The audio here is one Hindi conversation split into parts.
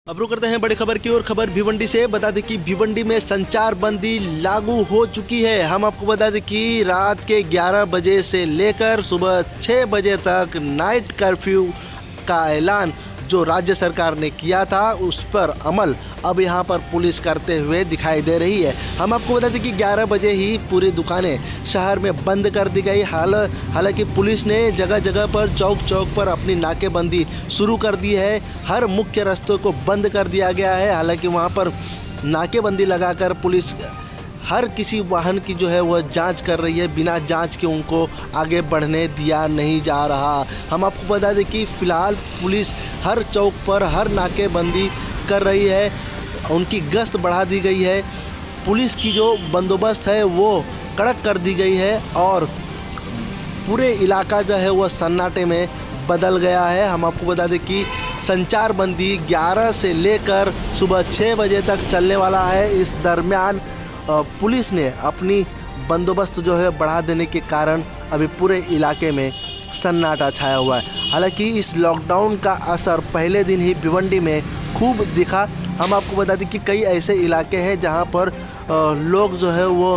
अब रुक करते हैं बड़ी खबर की ओर। खबर भिवंडी से। बता दें कि भिवंडी में संचार बंदी लागू हो चुकी है। हम आपको बता दें कि रात के 11 बजे से लेकर सुबह 6 बजे तक नाइट कर्फ्यू का ऐलान जो राज्य सरकार ने किया था उस पर अमल अब यहां पर पुलिस करते हुए दिखाई दे रही है। हम आपको बता दें कि 11 बजे ही पूरी दुकानें शहर में बंद कर दी गई। हालांकि पुलिस ने जगह जगह पर चौक चौक पर अपनी नाकेबंदी शुरू कर दी है। हर मुख्य रास्तों को बंद कर दिया गया है। हालांकि वहां पर नाकेबंदी लगाकर पुलिस हर किसी वाहन की जो है वह जांच कर रही है। बिना जांच के उनको आगे बढ़ने दिया नहीं जा रहा। हम आपको बता दें कि फ़िलहाल पुलिस हर चौक पर हर नाकेबंदी कर रही है। उनकी गश्त बढ़ा दी गई है। पुलिस की जो बंदोबस्त है वो कड़क कर दी गई है और पूरे इलाका जो है वह सन्नाटे में बदल गया है। हम आपको बता दें कि संचार बंदी 11 से लेकर सुबह 6 बजे तक चलने वाला है। इस दरमियान पुलिस ने अपनी बंदोबस्त जो है बढ़ा देने के कारण अभी पूरे इलाके में सन्नाटा छाया हुआ है। हालांकि इस लॉकडाउन का असर पहले दिन ही भिवंडी में खूब दिखा। हम आपको बता दें कि कई ऐसे इलाके हैं जहां पर लोग जो है वो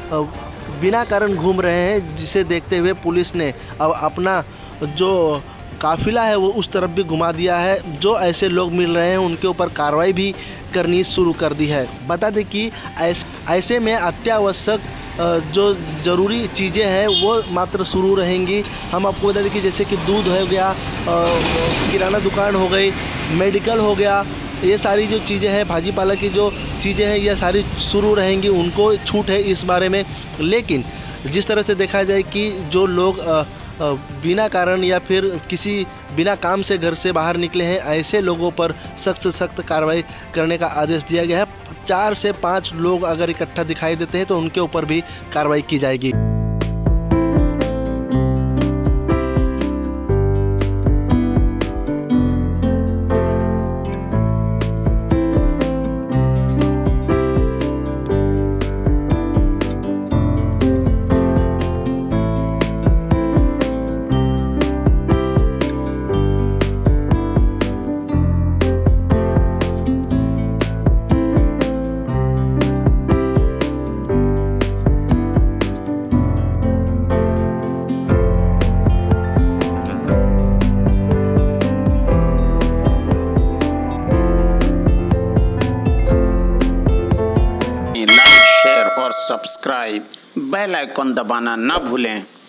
बिना कारण घूम रहे हैं, जिसे देखते हुए पुलिस ने अब अपना जो काफिला है वो उस तरफ भी घुमा दिया है। जो ऐसे लोग मिल रहे हैं उनके ऊपर कार्रवाई भी करनी शुरू कर दी है। बता दें कि ऐसे में अत्यावश्यक जो ज़रूरी चीज़ें हैं वो मात्र शुरू रहेंगी। हम आपको बता दें कि जैसे कि दूध हो गया, किराना दुकान हो गई, मेडिकल हो गया, ये सारी जो चीज़ें हैं, भाजी पाला की जो चीज़ें हैं, ये सारी शुरू रहेंगी। उनको छूट है इस बारे में। लेकिन जिस तरह से देखा जाए कि जो लोग बिना कारण या फिर किसी बिना काम से घर से बाहर निकले हैं, ऐसे लोगों पर सख्त से सख्त कार्रवाई करने का आदेश दिया गया है। 4 से 5 लोग अगर इकट्ठा दिखाई देते हैं तो उनके ऊपर भी कार्रवाई की जाएगी। और सब्सक्राइब बेल आइकन दबाना ना भूलें।